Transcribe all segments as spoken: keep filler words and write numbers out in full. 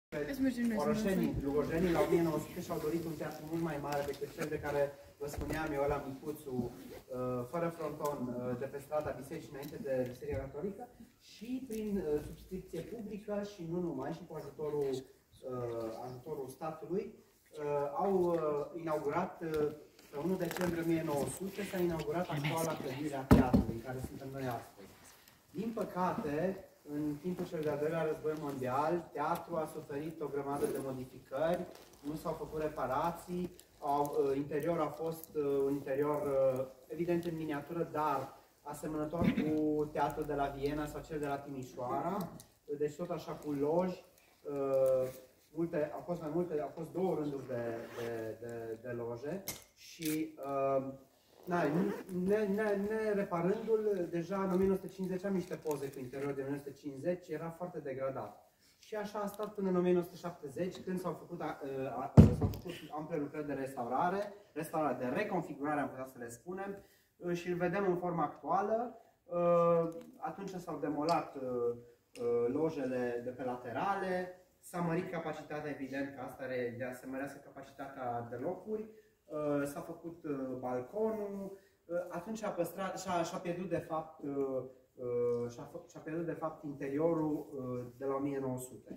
Orășenii, lugojenii, la o mie nouă sute și-au dorit un teatru mult mai mare decât cel de care vă spuneam eu, ăla micuțul, fără fronton, de pe strada Bisericii, înainte de Biserica Catolică, și prin subscripție publică și nu numai, și cu ajutorul, ajutorul statului, au inaugurat, pe unu decembrie o mie nouă sute, s-a inaugurat actuala clădire a teatrului, în care suntem noi astăzi. Din păcate, în timpul cel de-al doilea război mondial, teatrul a suferit o grămadă de modificări, nu s-au făcut reparații, au, interiorul a fost un interior evident în miniatură, dar asemănător cu teatrul de la Viena sau cel de la Timișoara, deci tot așa cu loji, multe, au fost mai multe, au fost două rânduri de, de, de, de loje și Na, ne, ne, ne reparându-l, deja în o mie nouă sute cincizeci am niște poze cu interiorul de o mie nouă sute cincizeci, era foarte degradat. Și așa a stat până în o mie nouă sute șaptezeci, când s-au făcut, făcut ample lucrări de restaurare, restaurare, de reconfigurare, am putea să le spunem, și îl vedem în forma actuală. Atunci s-au demolat lojele de pe laterale, s-a mărit capacitatea, evident că asta are ideea să mărească capacitatea de locuri. S-a făcut balconul, atunci și-a păstrat, și-a pierdut de fapt, și-a pierdut de fapt interiorul de la o mie nouă sute.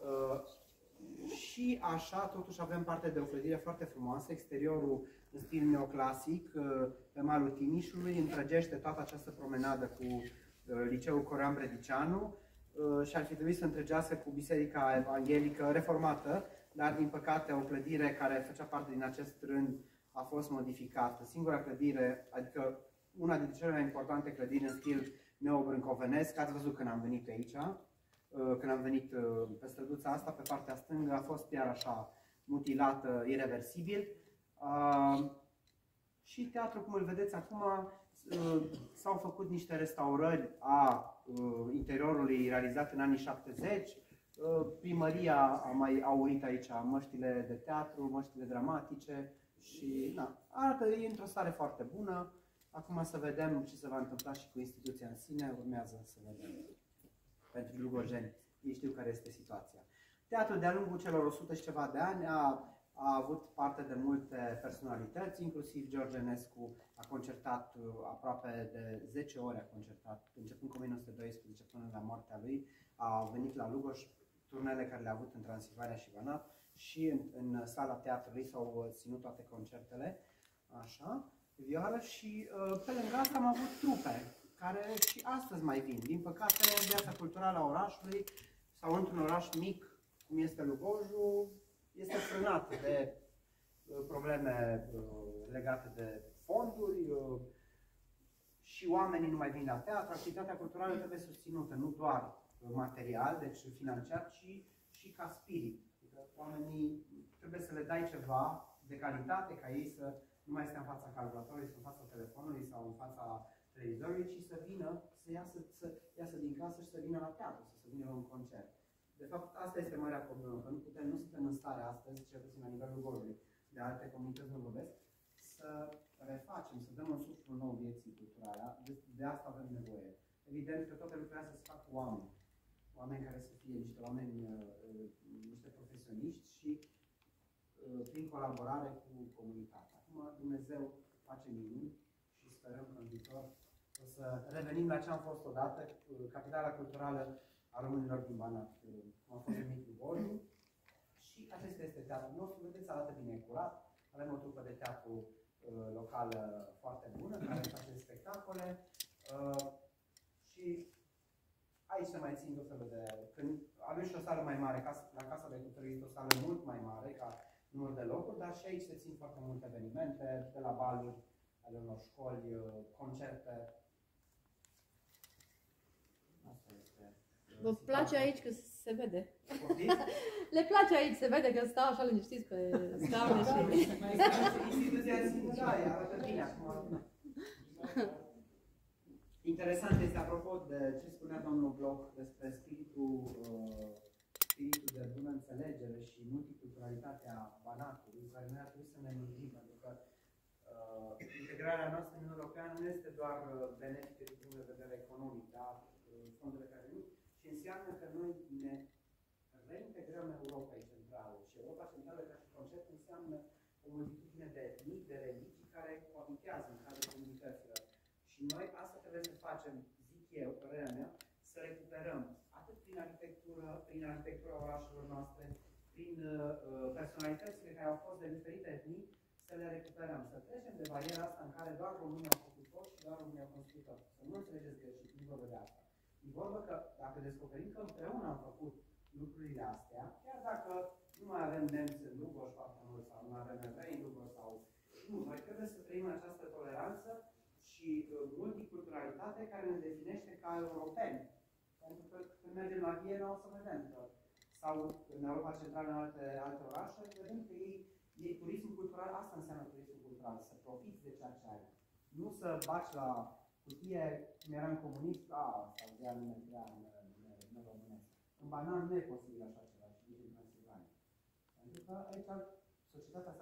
Și așa, totuși avem parte de o clădire foarte frumoasă, exteriorul în stil neoclasic, pe malul Timișului, întregește toată această promenadă cu Liceul Corean Brădicianu și ar fi trebuit să întregească cu Biserica Evanghelică Reformată, dar din păcate o clădire care făcea parte din acest rând a fost modificată. Singura clădire, adică una dintre cele mai importante clădiri în stil neobrâncovenesc, ați văzut când am venit pe aici, când am venit pe străduța asta, pe partea stângă, a fost iar așa mutilată ireversibil. Și teatrul, cum îl vedeți acum, s-au făcut niște restaurări a interiorului realizate în anii șaptezeci. Primăria a mai aurit aici măștile de teatru, măștile dramatice și na, arată, e într-o stare foarte bună. Acum să vedem ce se va întâmpla și cu instituția în sine, urmează să vedem. Pentru lugojeni, ei știu care este situația. Teatrul de-a lungul celor o sută și ceva de ani a, a avut parte de multe personalități, inclusiv George Enescu a concertat aproape de zece ore, a concertat, începând cu o mie nouă sute doisprezece până la moartea lui, a venit la Lugoj, turnele care le-a avut în Transilvania și Banat, și în, în sala teatrului s-au ținut toate concertele, așa, vioară, și pe lângă asta am avut trupe, care și astăzi mai vin. Din păcate, viața culturală a orașului, sau într-un oraș mic, cum este Lugojul, este frânată de probleme legate de fonduri, și oamenii nu mai vin la teatru. Activitatea culturală trebuie susținută, nu doar material, deci financiar, ci și ca spirit. Adică oamenii trebuie să le dai ceva de calitate, ca ei să nu mai stea în fața calculatorului, sau în fața telefonului, sau în fața televizorului, ci să vină, să iasă, să iasă din casă și să vină la teatru, să, să vină la un concert. De fapt, asta este marea problemă, că nu putem, nu suntem în stare astăzi, cel puțin la nivelul Gorului, de alte comunități nu vorbesc, să refacem, să dăm un suflu nou vieții culturale. De, de asta avem nevoie. Evident că toate lucrurile să se facă cu oameni. Oameni care să fie niște oameni, niște profesioniști și prin colaborare cu comunitatea. Acum Dumnezeu face minuni și sperăm că în viitor o să revenim la ce am fost odată, capitala culturală a românilor din Banat, cum a fost numit Lugojul. Și acesta este teatrul nostru, vedeți, arată bine curat. Avem o trupă de teatru locală foarte bună, care face spectacole. Și aici se mai țin tot felul de... Când avem și o sală mai mare, la Casa de Cultură este o sală mult mai mare ca număr de locuri, dar și aici se țin foarte multe evenimente, de la baluri ale unor școli, concerte. Asta este. Vă place aici că se vede? Poftim? Le place aici, se vede că stau așa liniștiți pe scaune și... Instituția în sine, da, arată bine acum. Interesant este, apropo de ce spunea domnul Bloch despre spiritul, uh, spiritul de bună înțelegere și multiculturalitatea Banatului, care noi ar trebui să ne mândim, pentru că uh, integrarea noastră în Uniunea Europeană nu este doar benefică din punct de vedere economic, dar uh, fondurile care nu, ci înseamnă că noi ne reintegrăm Europa. o multitudine de etnii, de religii care coabitează în cadrul comunităților. Și noi asta trebuie să facem, zic eu, părerea mea, să recuperăm atât prin arhitectură, prin arhitectura orașelor noastre, prin uh, personalitățile care au fost de diferite etnii, să le recuperăm, să trecem de bariera asta în care doar România au făcut tot și doar România au construit tot. Să nu înțelegeți greșit, nu vorba de asta. E vorba că dacă descoperim că împreună am făcut lucrurile astea, chiar dacă nu mai avem nemți în Lugoj foarte mult sau nu avem evrei în Lugoj sau... Nu, noi trebuie să trăim în această toleranță și uh, multiculturalitate care ne definește ca europeni. Pentru că când mergem la Viena o să vedem că, sau în Europa Centrală, în alte, alte orașe, vedem că ei, ei turismul cultural, asta înseamnă turismul cultural, să profiți de ceea ce ai. Nu să baci la cutie, cum eram comunist, a, sau de anume, de anume, nu românesc. În banan nu e posibil așa ceva și nici în Transilvania. Pentru că aici societatea